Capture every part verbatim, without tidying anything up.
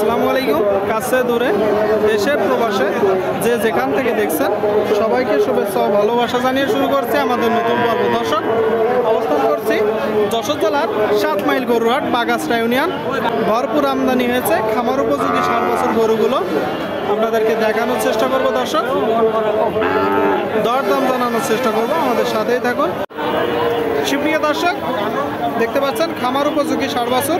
আসসালামু আলাইকুম। কাছে দূরে দেশের প্রবাসে যে যেখান থেকে দেখছেন সবাইকে শুভেচ্ছা ও ভালোবাসা জানিয়ে শুরু করছে আমাদের নতুন পর্ব। দর্শক, অবস্থান করছি যশোর জেলার সাত মাইল গরুহাট বাগাসরা ইউনিয়ন। ভরপুর আমদানি হয়েছে খামার উপযোগী ষাট বছর গরুগুলো আপনাদেরকে দেখানোর চেষ্টা করব। দর্শক, দরদাম জানানোর চেষ্টা করব, আমাদের সাথেই থাকুন। সুপ্রিয় দর্শক, দেখতে পাচ্ছেন খামার উপযোগী ষাট বছর।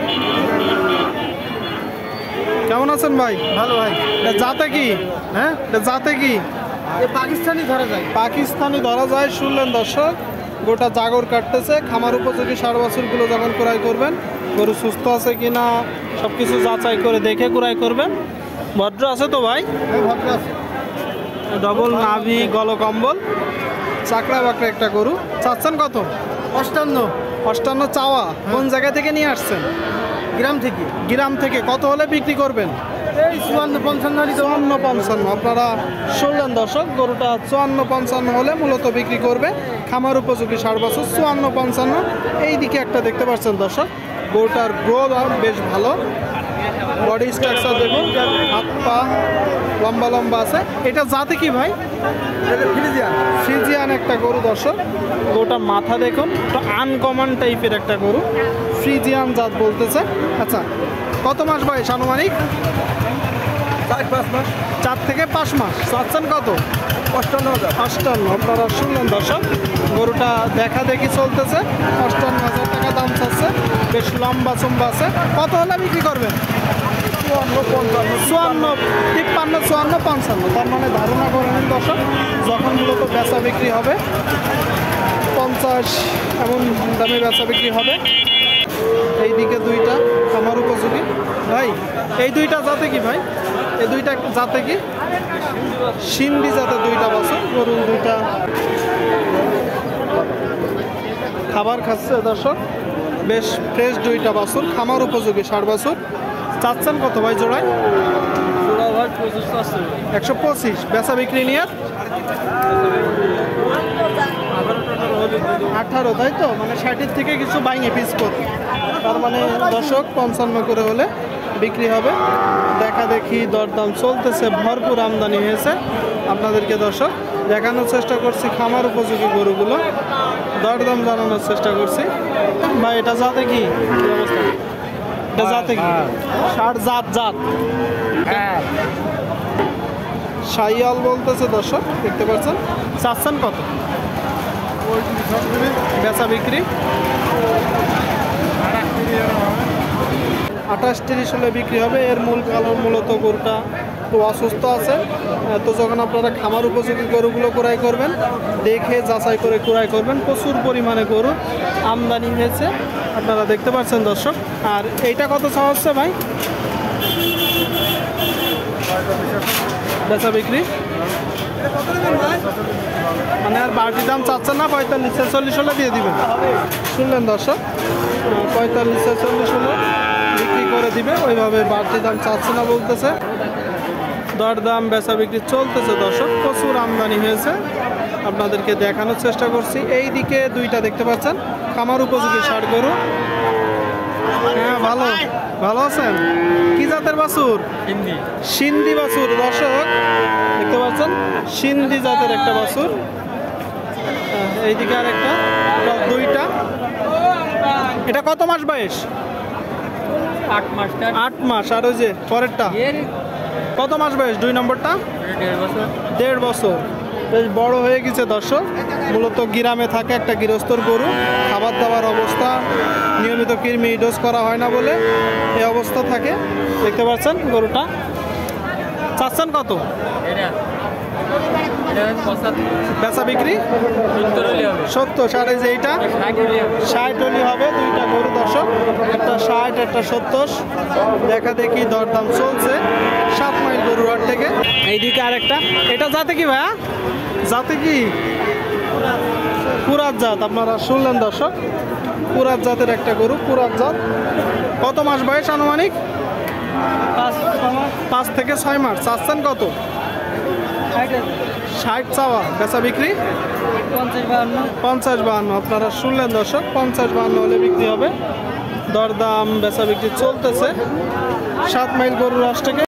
কেমন আছেন ভাই? ভালো ভাই। জাতে কি? হ্যাঁ, জাতে কি? পাকিস্তানি ধরা যায়। পাকিস্তানি ধরা যায়। শুনলেন দর্শক, গোটা জাগর কাটতেছে। খামার উপযোগী ষাট বছরগুলো যখন ক্রয় করবেন, গরু সুস্থ আছে কিনা সব কিছু যাচাই করে দেখে ক্রয় করবেন। ভদ্র আছে তো ভাই? ভদ্র আছে। ডবল নাভি, গলকম্বল, চাকরা বাকরা একটা গরু। চাচ্ছেন কত? অষ্টান্ন। অষ্টান্ন চাওয়া? কোন জায়গা থেকে নিয়ে আসছেন? গ্রাম থেকে। গ্রাম থেকে। কত হলে বিক্রি করবেন? এই চুয়ান্ন পঞ্চান্ন। চুয়ান্ন পঞ্চান্ন। আপনারা শুনলেন দর্শক, গরুটা চুয়ান্ন পঞ্চান্ন হলে মূলত বিক্রি করবে। খামার উপযোগী ষাট বছর, চুয়ান্ন পঞ্চান্ন। এই দিকে একটা দেখতে পাচ্ছেন দর্শক, গরুটার গ্রোথ বেশ ভালো। বডি স্ট্রাকচার দেখুন, হাত পা লম্বা লম্বা আছে। এটা জাতে কি ভাই? ফ্রিজিয়ান। ফ্রিজিয়ান একটা গরু দর্শক। গরুটার মাথা দেখুন, তো আনকমন টাইপের একটা গরু, ফ্রিজিয়ান জাত বলতেছে। আচ্ছা, কত মাস বয়স আনুমানিক? চার পাঁচ মাস। চার থেকে পাঁচ মাস। চাচ্ছেন কত? অষ্টান্ন হাজার। অষ্টান্ন। আপনারা শুনলেন দর্শক, গরুটা দেখা দেখি চলতেছে। অষ্টান্ন হাজার টাকা দাম চাচ্ছে। বেশ লম্বা চম্বা আছে। কত হলে বিক্রি করবেন? চুয়ান্ন পঞ্চান্ন। চুয়ান্ন, তিপ্পান্ন, চুয়ান্ন, পঞ্চান্ন। তার মানে ধারণা করে নিন দর্শক, যখন মূলত বেচা বিক্রি হবে পঞ্চাশ এমন দামে বেচা বিক্রি হবে। এই দিকে দুইটা খামার উপযোগী। ভাই, এই দুইটা জাতে কি ভাই? এই দুইটা জাতে কি? সিন্ধি জাতে দুইটা বছর গরু, দুইটা খাবার খাচ্ছে দর্শক। বেশ ফ্রেশ দুইটা বছর, খামার উপযোগী ষাট বছর। চাচ্ছেন কত ভাই জোড়ায়? একশো পঁচিশ। বেচা বিক্রি নিয়ে আঠারো, তাই তো? মানে ষাটের থেকে কিছু বাইনি পিস করে, তার মানে দর্শক পঞ্চান্ন করে হলে বিক্রি হবে। দেখা দেখি দরদাম চলতেছে, ভরপুর আমদানি হয়েছে। আপনাদেরকে দর্শক দেখানোর চেষ্টা করছি খামার উপযোগী গরুগুলো, দরদাম জানানোর চেষ্টা করছি। ভাই, এটা জাতে কি? এটা জাতে কি? ষাট জাত জাত শাইয়াল বলতেছে দর্শক, দেখতে পাচ্ছেন। চাচ্ছেন কত? বেচা বিক্রি আঠাশ তিরিশ হলে বিক্রি হবে। এর মূল কারণ মূলত গরুটা একটু অসুস্থ আছে। তো যখন আপনারা খামার উপযোগী গরুগুলো ক্রয় করবেন, দেখে যাচাই করে ক্রয় করবেন। প্রচুর পরিমাণে গরু আমদানি হয়েছে, আপনারা দেখতে পাচ্ছেন দর্শক। আর এইটা কত চাওয়া হচ্ছে ভাই? বেচা বিক্রি মানে আর বাড়তি দাম চাচ্ছেন না? পঁয়তাল্লিশ ছেচল্লিশ হলে দিয়ে দিবেন। শুনলেন দর্শক, পঁয়তাল্লিশ ছেচল্লিশ হলে বিক্রি করে দিবে। ওইভাবে বাড়তি দাম চাচ্ছে না বলতেছে। দরদাম বেচা বিক্রি চলতেছে দর্শক, প্রচুর আমদানি হয়েছে, আপনাদেরকে দেখানোর চেষ্টা করছি। এই দিকে দুইটা দেখতে পাচ্ছেন খামার উপযোগী ষাট গরু। হ্যাঁ, ভালো ভালো আছেন। কি জাতের বাছুর? সিন্ধি বাছুর দর্শক, দেখতে পাচ্ছেন সিন্ধি জাতের একটা বাছুর। এইদিকে আর একটা, দুইটা। এটা কত মাস বয়স? আট মাস। আট মাস। আর ওই যে পরেরটা কত মাস বয়স? দুই নম্বরটা দেড় বছর। বেশ বড় হয়ে গেছে দর্শক। মূলত গ্রামে থাকে একটা গৃহস্থর গরু, খাবার দাবার অবস্থা নিয়মিত কৃমি ডোজ করা হয় না বলে এই অবস্থা থাকে। দেখতে পাচ্ছেন গরুটা। চাচ্ছেন কত? বেচা বিক্রি সত্তর। ষাট। এই যে এইটা ষাট হলি হবে। দুইটা গরু দর্শক, একটা ষাট একটা সত্তর। দেখা দেখি দরদাম চলছে সাত মাইল গরুহাট থেকে। এইদিকে আরেকটা। এটা জাতে কি ভাইয়া? জাতে কি? পুরাত জাত। আপনারা শুনলেন দর্শক, পুরাত জাতের একটা গরু, পুরাত জাত। কত মাস বয়স আনুমানিক? পাঁচ থেকে ছয় মাস। চাচ্ছেন কত? ষাট চাওয়া। বেচা বিক্রি পঞ্চাশ বাহান্ন। আপনারা শুনলেন দর্শক, পঞ্চাশ বাহান্ন হলে বিক্রি হবে। দরদাম বেচা বিক্রি চলতেছে সাত মাইল গরুর হাট থেকে।